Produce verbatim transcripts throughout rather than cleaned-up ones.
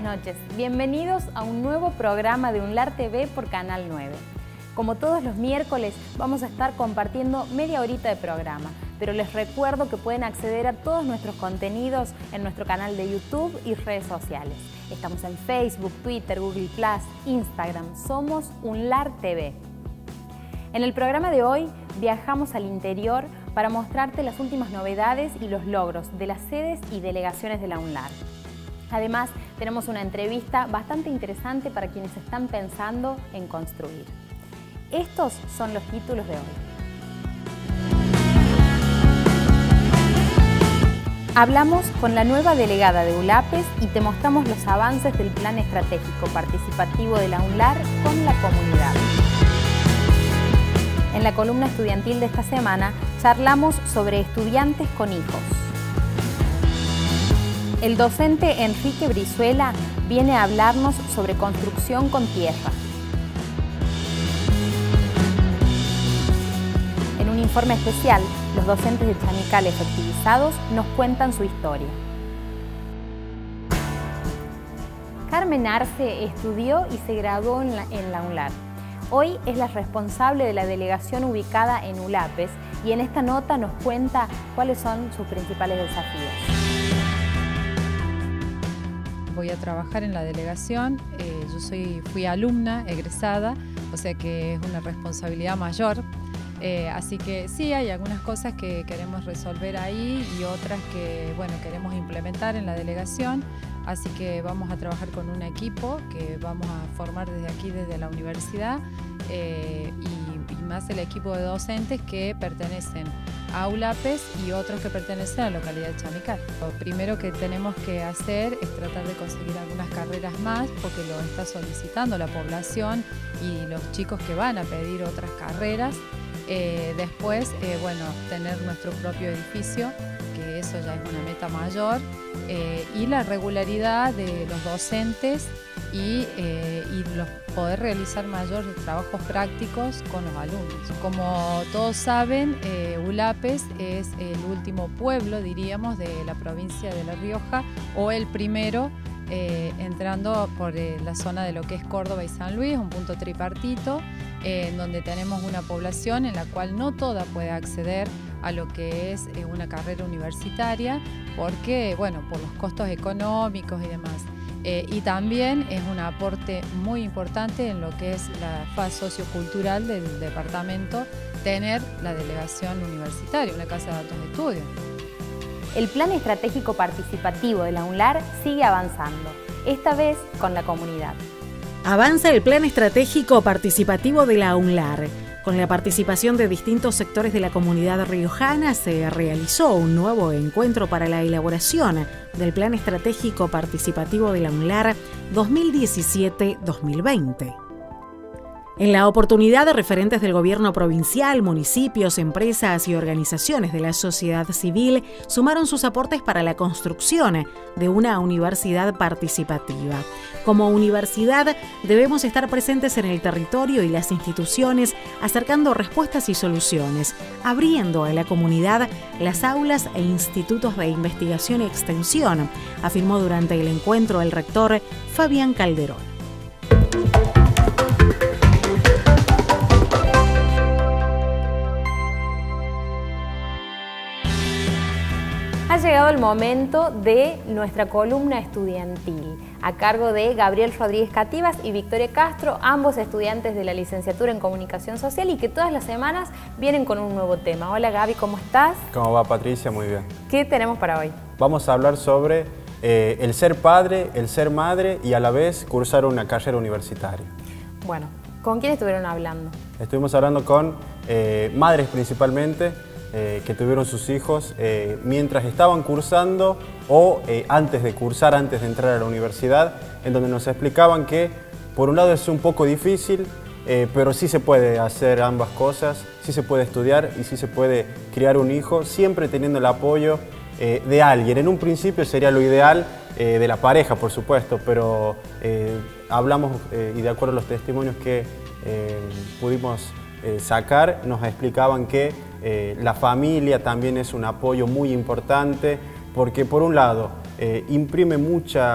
Buenas noches, bienvenidos a un nuevo programa de UNLAR T V por Canal nueve. Como todos los miércoles vamos a estar compartiendo media horita de programa, pero les recuerdo que pueden acceder a todos nuestros contenidos en nuestro canal de YouTube y redes sociales. Estamos en Facebook, Twitter, Google plus, Instagram, somos UNLAR T V. En el programa de hoy viajamos al interior para mostrarte las últimas novedades y los logros de las sedes y delegaciones de la UNLAR. Además, tenemos una entrevista bastante interesante para quienes están pensando en construir. Estos son los títulos de hoy. Hablamos con la nueva delegada de ULAPES y te mostramos los avances del Plan Estratégico Participativo de la UNLAR con la comunidad. En la columna estudiantil de esta semana charlamos sobre estudiantes con hijos. El docente Enrique Brizuela viene a hablarnos sobre construcción con tierra. En un informe especial, los docentes de Chamical efectivizados nos cuentan su historia. Carmen Arce estudió y se graduó en la, en la UNLAR. Hoy es la responsable de la delegación ubicada en ULAPES y en esta nota nos cuenta cuáles son sus principales desafíos. Voy a trabajar en la delegación, eh, yo soy, fui alumna, egresada, o sea que es una responsabilidad mayor. Eh, así que sí, hay algunas cosas que queremos resolver ahí y otras que bueno, queremos implementar en la delegación. Así que vamos a trabajar con un equipo que vamos a formar desde aquí, desde la universidad, eh, y, y más el equipo de docentes que pertenecen a ULAPES y otros que pertenecen a la localidad de Chamical. Lo primero que tenemos que hacer es tratar de conseguir algunas carreras más porque lo está solicitando la población y los chicos que van a pedir otras carreras. Eh, después, eh, bueno, tener nuestro propio edificio, que eso ya es una meta mayor, eh, y la regularidad de los docentes y, eh, y los, poder realizar mayores trabajos prácticos con los alumnos. Como todos saben, eh, ULAPES es el último pueblo, diríamos, de la provincia de La Rioja, o el primero, eh, entrando por eh, la zona de lo que es Córdoba y San Luis, un punto tripartito, eh, en donde tenemos una población en la cual no toda puede acceder a lo que es eh, una carrera universitaria, porque, bueno, por los costos económicos y demás. Eh, y también es un aporte muy importante en lo que es la faz sociocultural del departamento, tener la delegación universitaria, una casa de datos de estudio. El Plan Estratégico Participativo de la UNLAR sigue avanzando, esta vez con la comunidad. Avanza el Plan Estratégico Participativo de la UNLAR. Con la participación de distintos sectores de la comunidad riojana se realizó un nuevo encuentro para la elaboración del Plan Estratégico Participativo de la UNLAR dos mil diecisiete a dos mil veinte. En la oportunidad, referentes del gobierno provincial, municipios, empresas y organizaciones de la sociedad civil sumaron sus aportes para la construcción de una universidad participativa. Como universidad, debemos estar presentes en el territorio y las instituciones, acercando respuestas y soluciones, abriendo a la comunidad las aulas e institutos de investigación y extensión, afirmó durante el encuentro el rector Fabián Calderón. Ha llegado el momento de nuestra columna estudiantil, a cargo de Gabriel Rodríguez Cativas y Victoria Castro, ambos estudiantes de la licenciatura en Comunicación Social y que todas las semanas vienen con un nuevo tema. Hola Gaby, ¿cómo estás? ¿Cómo va, Patricia? Muy bien. ¿Qué tenemos para hoy? Vamos a hablar sobre eh, el ser padre, el ser madre y a la vez cursar una carrera universitaria. Bueno, ¿con quién estuvieron hablando? Estuvimos hablando con eh, madres principalmente, Eh, que tuvieron sus hijos eh, mientras estaban cursando o eh, antes de cursar, antes de entrar a la universidad, en donde nos explicaban que por un lado es un poco difícil, eh, pero sí se puede hacer ambas cosas, sí se puede estudiar y sí se puede criar un hijo, siempre teniendo el apoyo eh, de alguien. En un principio sería lo ideal eh, de la pareja, por supuesto, pero eh, hablamos eh, y de acuerdo a los testimonios que eh, pudimos eh, sacar, nos explicaban que Eh, la familia también es un apoyo muy importante porque por un lado eh, imprime mucha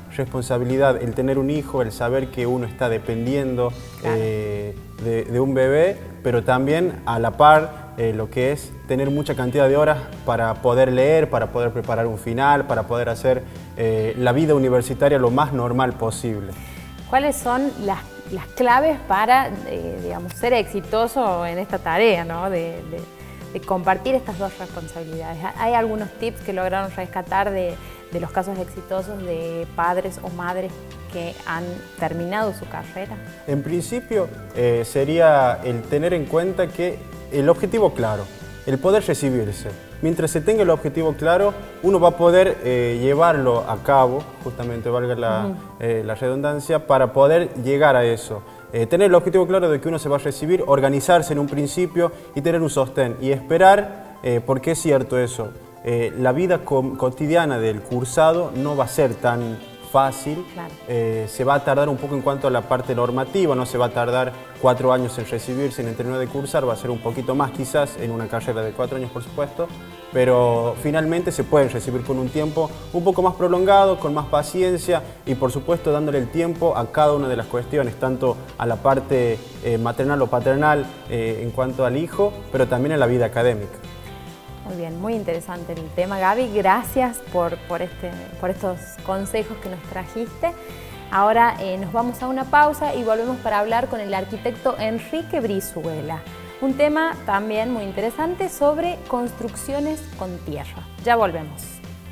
responsabilidad el tener un hijo, el saber que uno está dependiendo claro. eh, de, de un bebé, pero también a la par eh, lo que es tener mucha cantidad de horas para poder leer, para poder preparar un final, para poder hacer eh, la vida universitaria lo más normal posible. ¿Cuáles son las, las claves para eh, digamos, ser exitoso en esta tarea, ¿no? de, de, de compartir estas dos responsabilidades? ¿Hay algunos tips que lograron rescatar de, de los casos exitosos de padres o madres que han terminado su carrera? En principio eh, sería el tener en cuenta que el objetivo claro, el poder recibirse. Mientras se tenga el objetivo claro, uno va a poder eh, llevarlo a cabo, justamente valga la, uh-huh. eh, la redundancia, para poder llegar a eso. Eh, tener el objetivo claro de que uno se va a recibir, organizarse en un principio y tener un sostén y esperar, eh, porque es cierto eso, eh, la vida co cotidiana del cursado no va a ser tan fácil, claro. eh, se va a tardar un poco en cuanto a la parte normativa, no se va a tardar cuatro años en recibirse, en terminar de cursar, va a ser un poquito más quizás en una carrera de cuatro años por supuesto, pero finalmente se pueden recibir con un tiempo un poco más prolongado, con más paciencia y por supuesto dándole el tiempo a cada una de las cuestiones, tanto a la parte eh, maternal o paternal eh, en cuanto al hijo, pero también a la vida académica. Muy bien, muy interesante el tema, Gaby. Gracias por, por, este, por estos consejos que nos trajiste. Ahora eh, nos vamos a una pausa y volvemos para hablar con el arquitecto Enrique Brizuela. Un tema también muy interesante sobre construcciones con tierra. Ya volvemos.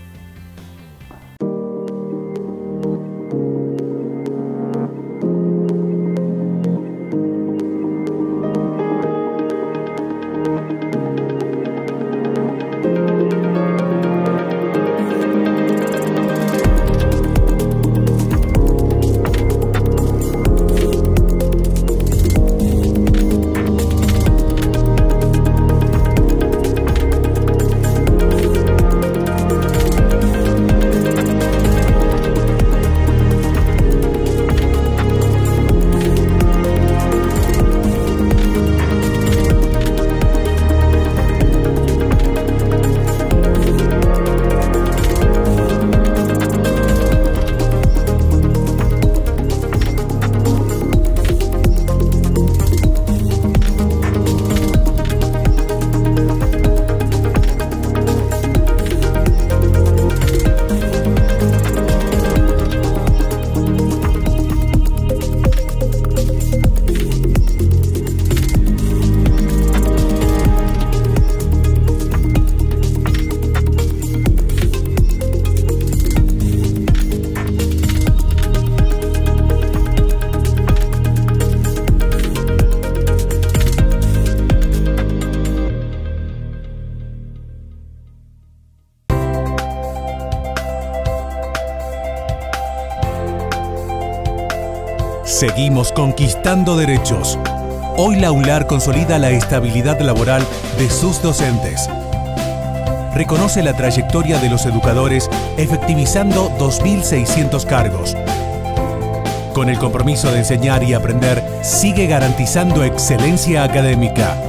Seguimos conquistando derechos. Hoy la UNLAR consolida la estabilidad laboral de sus docentes. Reconoce la trayectoria de los educadores efectivizando dos mil seiscientos cargos. Con el compromiso de enseñar y aprender, sigue garantizando excelencia académica.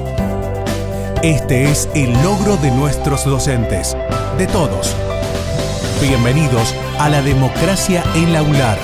Este es el logro de nuestros docentes, de todos. Bienvenidos a la democracia en la UNLAR.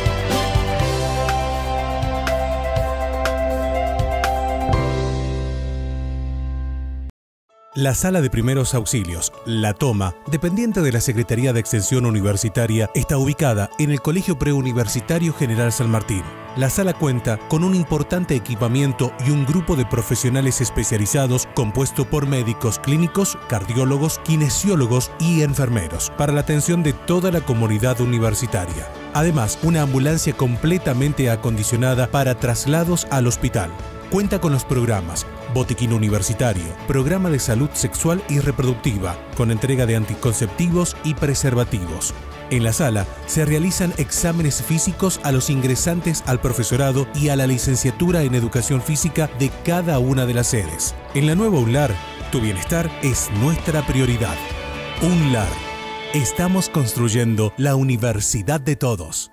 La Sala de Primeros Auxilios, La Toma, dependiente de la Secretaría de Extensión Universitaria, está ubicada en el Colegio Preuniversitario General San Martín. La sala cuenta con un importante equipamiento y un grupo de profesionales especializados compuesto por médicos clínicos, cardiólogos, kinesiólogos y enfermeros para la atención de toda la comunidad universitaria. Además, una ambulancia completamente acondicionada para traslados al hospital. Cuenta con los programas Botiquín Universitario, Programa de Salud Sexual y Reproductiva, con entrega de anticonceptivos y preservativos. En la sala se realizan exámenes físicos a los ingresantes al profesorado y a la licenciatura en Educación Física de cada una de las sedes. En la nueva UNLAR, tu bienestar es nuestra prioridad. UNLAR. Estamos construyendo la universidad de todos.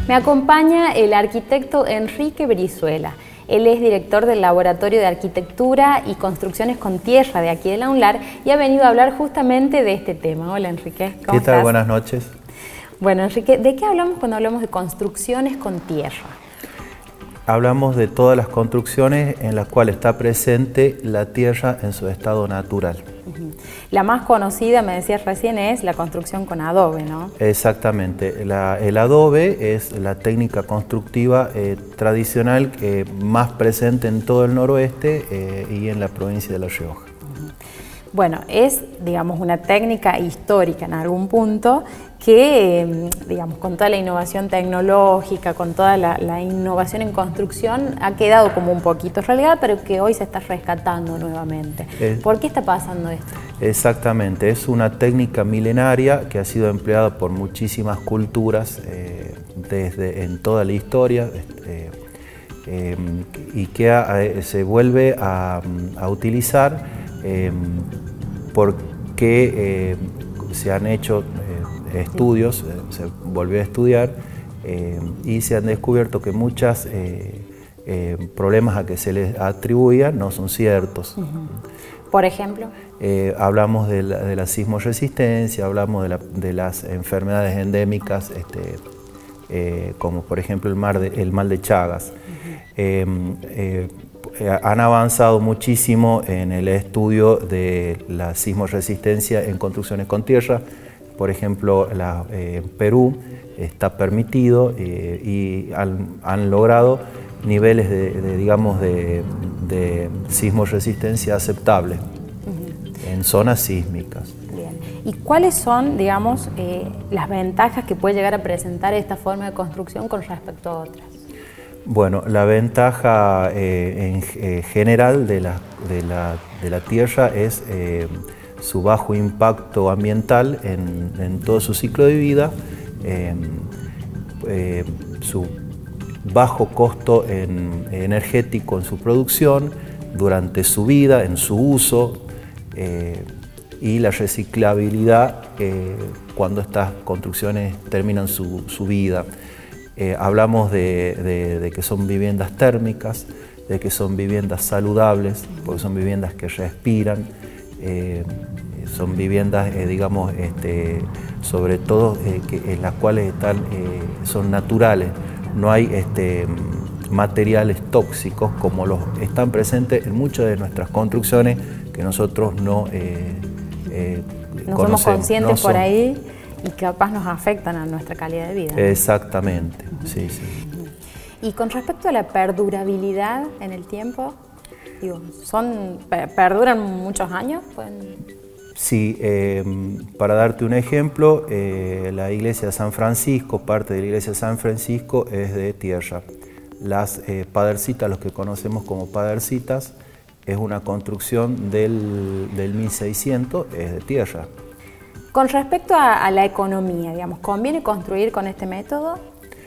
Me acompaña el arquitecto Enrique Brizuela. Él es director del Laboratorio de Arquitectura y Construcciones con Tierra de aquí de la UNLAR y ha venido a hablar justamente de este tema. Hola Enrique, ¿cómo ¿Qué tal? estás? Buenas noches. Bueno Enrique, ¿de qué hablamos cuando hablamos de construcciones con tierra? Hablamos de todas las construcciones en las cuales está presente la tierra en su estado natural. La más conocida, me decías recién, es la construcción con adobe, ¿no? Exactamente. La, el adobe es la técnica constructiva eh, tradicional eh, más presente en todo el noroeste eh, y en la provincia de La Rioja. Bueno, es, digamos, una técnica histórica en algún punto que, eh, digamos, con toda la innovación tecnológica, con toda la, la innovación en construcción, ha quedado como un poquito relegada, pero que hoy se está rescatando nuevamente. Eh, ¿Por qué está pasando esto? Exactamente, es una técnica milenaria que ha sido empleada por muchísimas culturas eh, desde en toda la historia eh, eh, y que a, a, se vuelve a, a utilizar eh, porque eh, se han hecho eh, estudios, eh, se volvió a estudiar eh, y se han descubierto que muchos eh, eh, problemas a que se les atribuían no son ciertos. Uh-huh. Por ejemplo, eh, hablamos de la, de la sismoresistencia, hablamos de, la, de las enfermedades endémicas, este, eh, como por ejemplo el, mar de, el mal de Chagas. Uh-huh. eh, eh, han avanzado muchísimo en el estudio de la sismoresistencia en construcciones con tierra. Por ejemplo, la, eh, en Perú está permitido eh, y han, han logrado niveles de, de, digamos, de, de sismoresistencia aceptables uh-huh. en zonas sísmicas. Bien. ¿Y cuáles son, digamos, eh, las ventajas que puede llegar a presentar esta forma de construcción con respecto a otras? Bueno, la ventaja eh, en eh, general de la, de, la, de la tierra es eh, su bajo impacto ambiental en, en todo su ciclo de vida, eh, eh, su bajo costo en, energético en su producción, durante su vida, en su uso, eh, y la reciclabilidad eh, cuando estas construcciones terminan su, su vida. Eh, hablamos de, de, de que son viviendas térmicas, de que son viviendas saludables, porque son viviendas que respiran, eh, son viviendas, eh, digamos, este, sobre todo eh, que, en las cuales están, eh, son naturales, no hay este, materiales tóxicos como los están presentes en muchas de nuestras construcciones que nosotros no eh, eh, no conocemos. somos conscientes no son, por ahí. Y que capaz nos afectan a nuestra calidad de vida, ¿no? Exactamente, uh-huh. sí, sí. Uh-huh. Y con respecto a la perdurabilidad en el tiempo, digo, ¿son, ¿perduran muchos años? ¿Pueden... Sí, eh, para darte un ejemplo, eh, la iglesia de San Francisco, parte de la iglesia de San Francisco es de tierra. Las eh, padercitas, los que conocemos como padercitas, es una construcción del, del mil seiscientos, es de tierra. Con respecto a, a la economía, digamos, ¿conviene construir con este método?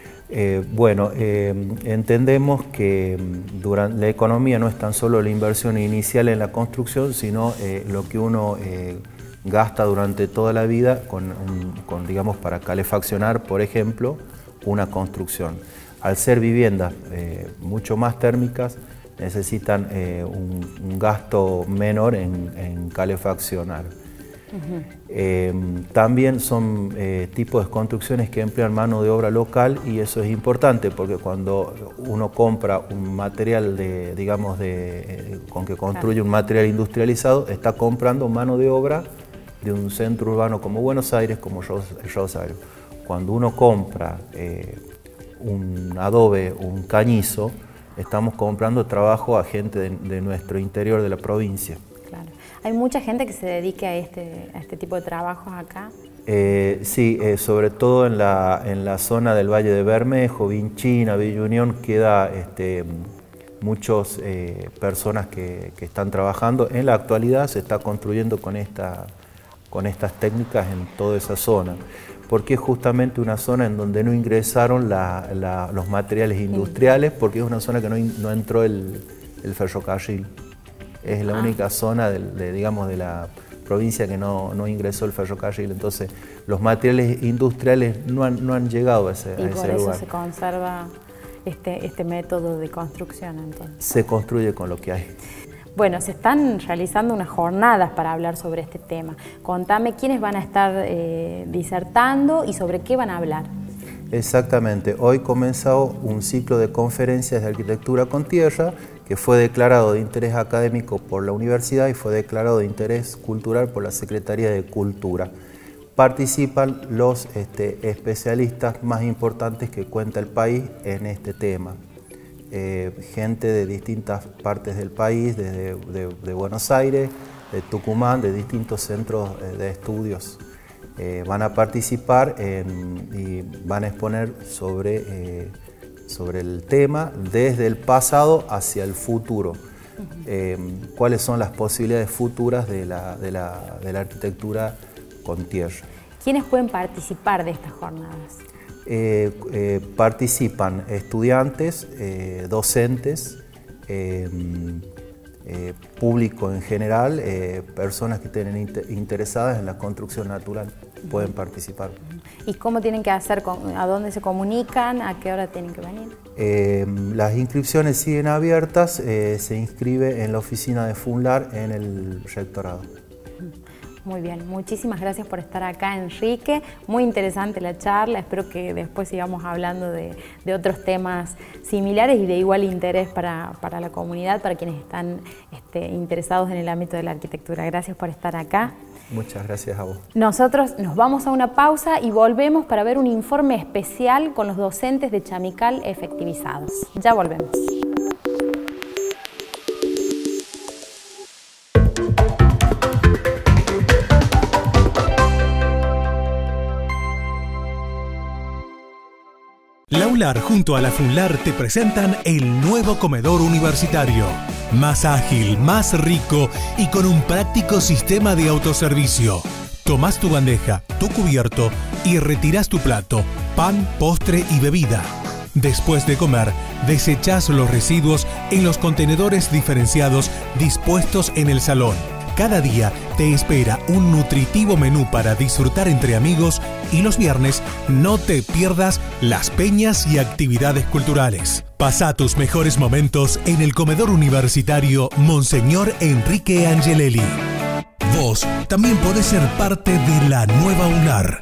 Eh, bueno, eh, entendemos que durante, la economía no es tan solo la inversión inicial en la construcción, sino eh, lo que uno eh, gasta durante toda la vida con, un, con, digamos, para calefaccionar, por ejemplo, una construcción. Al ser viviendas eh, mucho más térmicas, necesitan eh, un, un gasto menor en, en calefaccionar. Uh-huh. eh, también son eh, tipos de construcciones que emplean mano de obra local y eso es importante porque cuando uno compra un material de, digamos, de, eh, con que construye claro. un material industrializado, está comprando mano de obra de un centro urbano como Buenos Aires, como Rosario. Cuando uno compra eh, un adobe, un cañizo, estamos comprando trabajo a gente de, de nuestro interior de la provincia. ¿Hay mucha gente que se dedique a este, a este tipo de trabajos acá? Eh, sí, eh, sobre todo en la, en la zona del Valle de Bermejo, Vinchina, Villa Unión, queda este, muchas eh, personas que, que están trabajando. En la actualidad se está construyendo con, esta, con estas técnicas en toda esa zona, porque es justamente una zona en donde no ingresaron la, la, los materiales industriales, porque es una zona que no, no entró el, el ferrocarril. Es la ah. única zona de, de, digamos, de la provincia que no, no ingresó el ferrocarril, entonces los materiales industriales no han, no han llegado a ese, y a ese por eso lugar. se conserva este, este método de construcción entonces. Se construye con lo que hay. Bueno, se están realizando unas jornadas para hablar sobre este tema. Contame quiénes van a estar eh, disertando y sobre qué van a hablar. Exactamente. Hoy comenzó un ciclo de conferencias de arquitectura con tierra que fue declarado de interés académico por la universidad y fue declarado de interés cultural por la Secretaría de Cultura. Participan los este, especialistas más importantes que cuenta el país en este tema. Eh, gente de distintas partes del país, desde de, de Buenos Aires, de Tucumán, de distintos centros de estudios. Eh, van a participar en, y van a exponer sobre, eh, sobre el tema desde el pasado hacia el futuro. Eh, cuáles son las posibilidades futuras de la, de la, de la arquitectura con tierra. ¿Quiénes pueden participar de estas jornadas? Eh, eh, participan estudiantes, eh, docentes, eh, eh, público en general, eh, personas que estén inter interesadas en la construcción natural pueden participar. ¿Y cómo tienen que hacer? ¿A dónde se comunican? ¿A qué hora tienen que venir? Eh, las inscripciones siguen abiertas, eh, se inscribe en la oficina de FUNLAR en el rectorado. Muy bien, muchísimas gracias por estar acá, Enrique. Muy interesante la charla, espero que después sigamos hablando de, de otros temas similares y de igual interés para, para la comunidad, para quienes están este, interesados en el ámbito de la arquitectura. Gracias por estar acá. Muchas gracias a vos. Nosotros nos vamos a una pausa y volvemos para ver un informe especial con los docentes de Chamical efectivizados. Ya volvemos. La ULAR junto a la FUNLAR te presentan el nuevo comedor universitario. Más ágil, más rico y con un práctico sistema de autoservicio. Tomás tu bandeja, tu cubierto y retirás tu plato, pan, postre y bebida. Después de comer, desechás los residuos en los contenedores diferenciados dispuestos en el salón. Cada día te espera un nutritivo menú para disfrutar entre amigos y los viernes no te pierdas las peñas y actividades culturales. Pasa tus mejores momentos en el comedor universitario Monseñor Enrique Angelelli. Vos también podés ser parte de la nueva ULAR.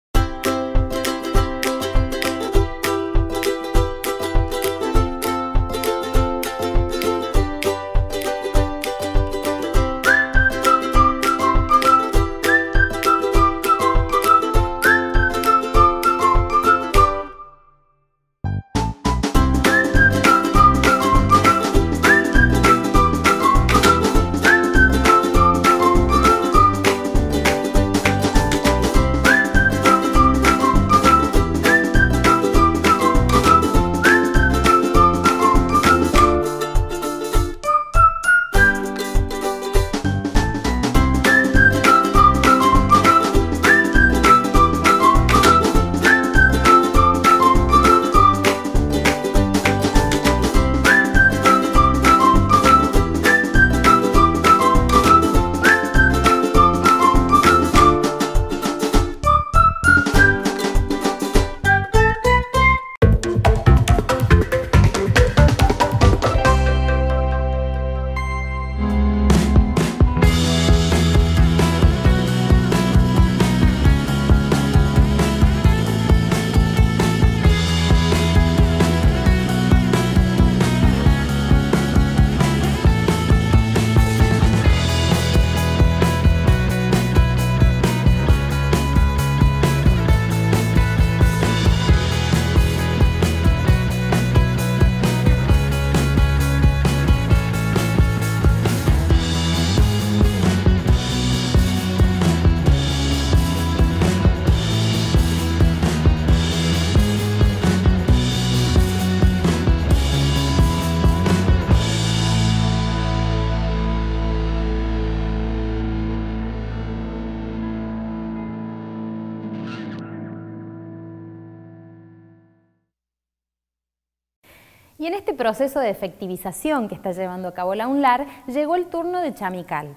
Y en este proceso de efectivización que está llevando a cabo la UNLAR, llegó el turno de Chamical.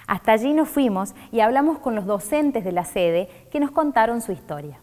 Hasta allí nos fuimos y hablamos con los docentes de la sede que nos contaron su historia.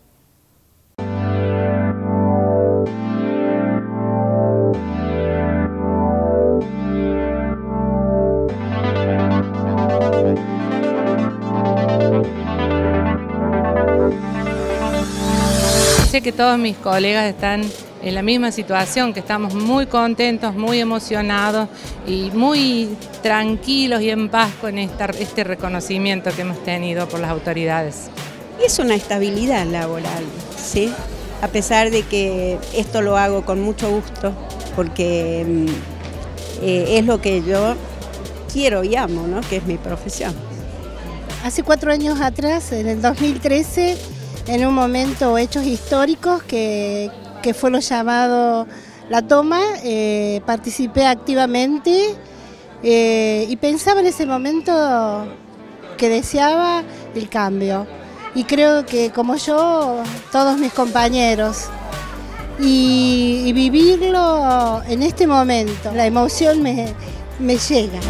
Sé que todos mis colegas están en la misma situación, que estamos muy contentos, muy emocionados y muy tranquilos y en paz con esta, este reconocimiento que hemos tenido por las autoridades. Es una estabilidad laboral, ¿sí? A pesar de que esto lo hago con mucho gusto, porque eh, es lo que yo quiero y amo, ¿no? Que es mi profesión. Hace cuatro años atrás, en el dos mil trece, en un momento, hechos históricos, que, que fue lo llamado La Toma, eh, participé activamente eh, y pensaba en ese momento que deseaba el cambio. Y creo que como yo, todos mis compañeros, y, y vivirlo en este momento, la emoción me, me llega.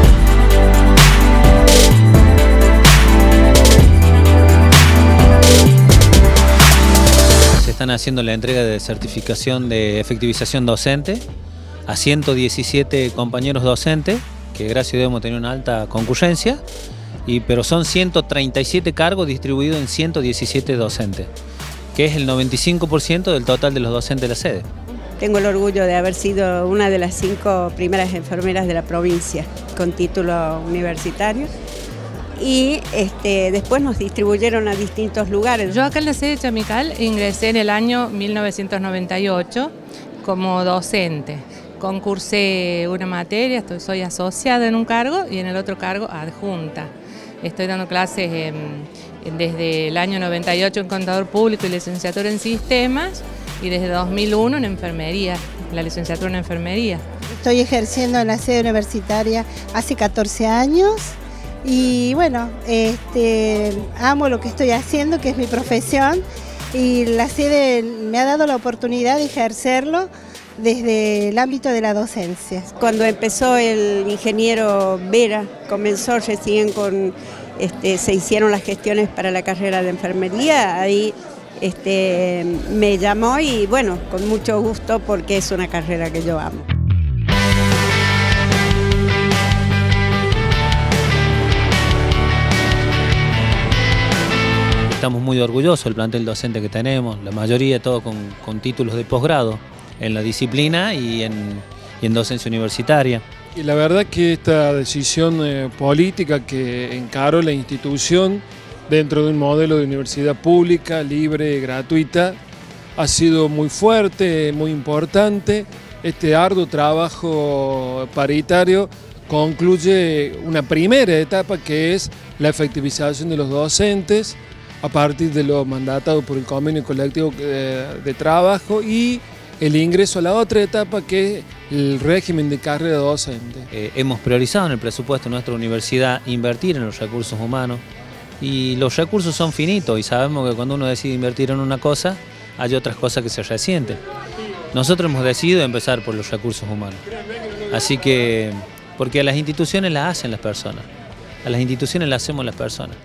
Están haciendo la entrega de certificación de efectivización docente a ciento diecisiete compañeros docentes, que gracias a Dios hemos tenido una alta concurrencia, y, pero son ciento treinta y siete cargos distribuidos en ciento diecisiete docentes, que es el noventa y cinco por ciento del total de los docentes de la sede. Tengo el orgullo de haber sido una de las cinco primeras enfermeras de la provincia con título universitario. Y este, después nos distribuyeron a distintos lugares. Yo acá en la sede de Chamical ingresé en el año mil novecientos noventa y ocho como docente. Concursé una materia, estoy, soy asociada en un cargo y en el otro cargo adjunta. Estoy dando clases en, en, desde el año noventa y ocho en Contador Público y licenciatura en Sistemas, y desde dos mil uno en Enfermería, la licenciatura en Enfermería. Estoy ejerciendo en la sede universitaria hace catorce años. Y bueno, este, amo lo que estoy haciendo, que es mi profesión, y la sede me ha dado la oportunidad de ejercerlo desde el ámbito de la docencia. Cuando empezó el ingeniero Vera, comenzó recién con, este, se hicieron las gestiones para la carrera de enfermería, ahí este, me llamó y bueno, con mucho gusto porque es una carrera que yo amo. Estamos muy orgullosos del plantel docente que tenemos, la mayoría todo con, con títulos de posgrado en la disciplina y en, y en docencia universitaria. Y la verdad que esta decisión eh, política que encaró la institución dentro de un modelo de universidad pública, libre, gratuita, ha sido muy fuerte, muy importante. Este arduo trabajo paritario concluye una primera etapa, que es la efectivización de los docentes a partir de lo mandatado por el convenio colectivo de trabajo, y el ingreso a la otra etapa, que es el régimen de carrera docente. Eh, hemos priorizado en el presupuesto de nuestra universidad invertir en los recursos humanos, y los recursos son finitos y sabemos que cuando uno decide invertir en una cosa, hay otras cosas que se resienten. Nosotros hemos decidido empezar por los recursos humanos, así que, porque a las instituciones las hacen las personas, a las instituciones las hacemos las personas.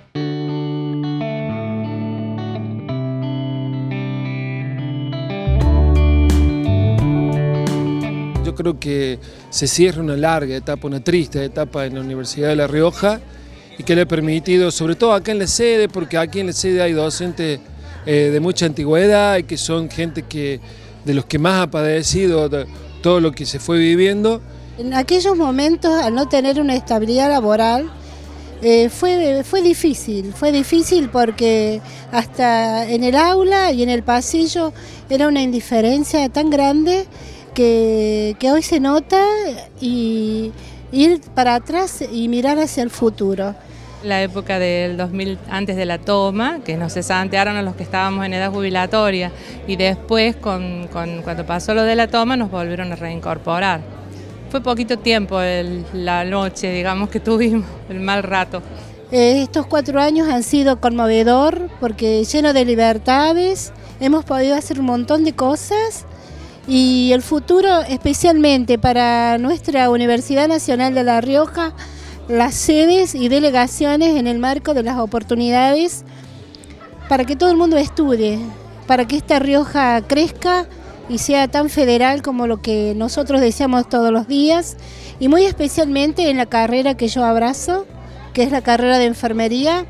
Yo creo que se cierra una larga etapa, una triste etapa en la Universidad de La Rioja, y que le ha permitido, sobre todo acá en la sede, porque aquí en la sede hay docentes eh, de mucha antigüedad y que son gente que, de los que más ha padecido todo lo que se fue viviendo. En aquellos momentos, al no tener una estabilidad laboral, eh, fue, fue difícil, fue difícil porque hasta en el aula y en el pasillo era una indiferencia tan grande que, que hoy se nota, y ir para atrás y mirar hacia el futuro. La época del dos mil, antes de la toma, que nos cesantearon a los que estábamos en edad jubilatoria, y después, con, con, cuando pasó lo de la toma, nos volvieron a reincorporar. Fue poquito tiempo el, la noche, digamos, que tuvimos, el mal rato. Eh, estos cuatro años han sido conmovedor, porque lleno de libertades, hemos podido hacer un montón de cosas, y el futuro, especialmente para nuestra Universidad Nacional de La Rioja, las sedes y delegaciones en el marco de las oportunidades para que todo el mundo estudie, para que esta Rioja crezca y sea tan federal como lo que nosotros deseamos todos los días, y muy especialmente en la carrera que yo abrazo, que es la carrera de enfermería.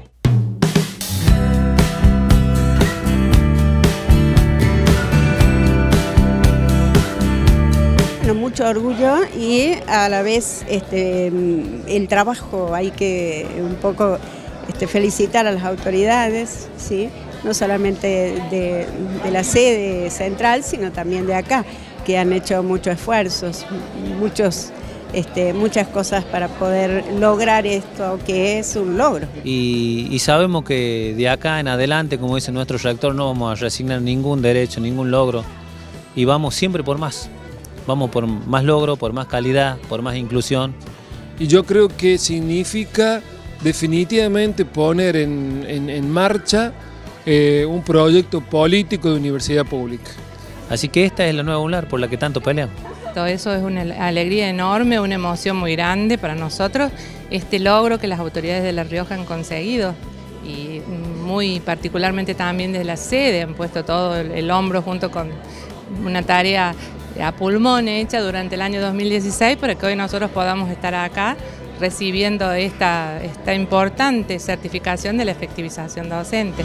Mucho orgullo y a la vez este, el trabajo, hay que un poco este, felicitar a las autoridades, ¿sí? No solamente de, de la sede central, sino también de acá, que han hecho muchos esfuerzos, muchos, este, muchas cosas para poder lograr esto, que es un logro. Y, y sabemos que de acá en adelante, como dice nuestro rector, no vamos a resignar ningún derecho, ningún logro, y vamos siempre por más. Vamos por más logro, por más calidad, por más inclusión. Y yo creo que significa definitivamente poner en, en, en marcha eh, un proyecto político de universidad pública. Así que esta es la nueva UNLAR por la que tanto peleamos. Todo eso es una alegría enorme, una emoción muy grande para nosotros, este logro que las autoridades de La Rioja han conseguido, y muy particularmente también desde la sede han puesto todo el, el hombro junto con una tarea a pulmón hecha durante el año dos mil dieciséis para que hoy nosotros podamos estar acá recibiendo esta, esta importante certificación de la efectivización docente.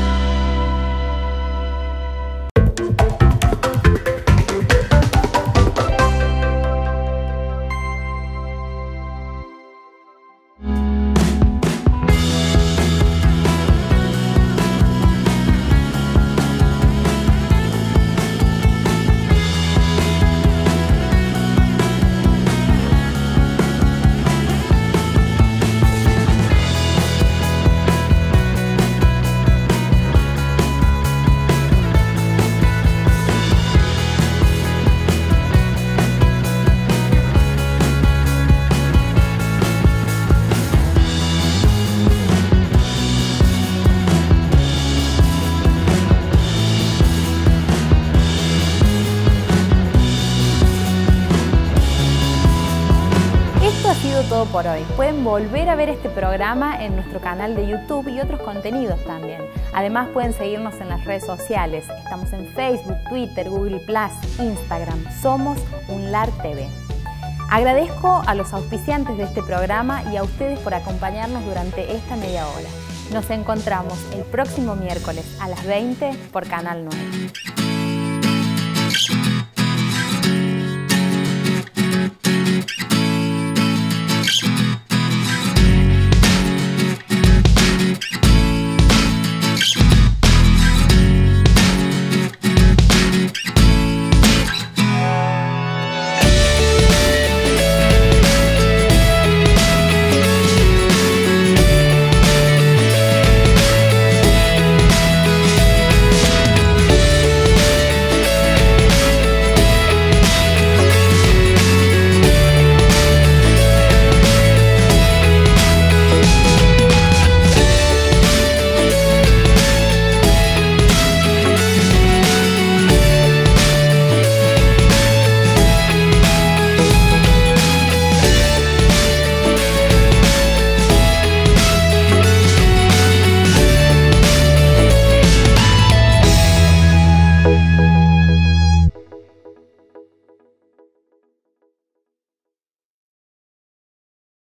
Todo por hoy. Pueden volver a ver este programa en nuestro canal de YouTube y otros contenidos también. Además pueden seguirnos en las redes sociales. Estamos en Facebook, Twitter, Google plus, Instagram. Somos UNLAR T V. Agradezco a los auspiciantes de este programa y a ustedes por acompañarnos durante esta media hora. Nos encontramos el próximo miércoles a las veinte por Canal nueve.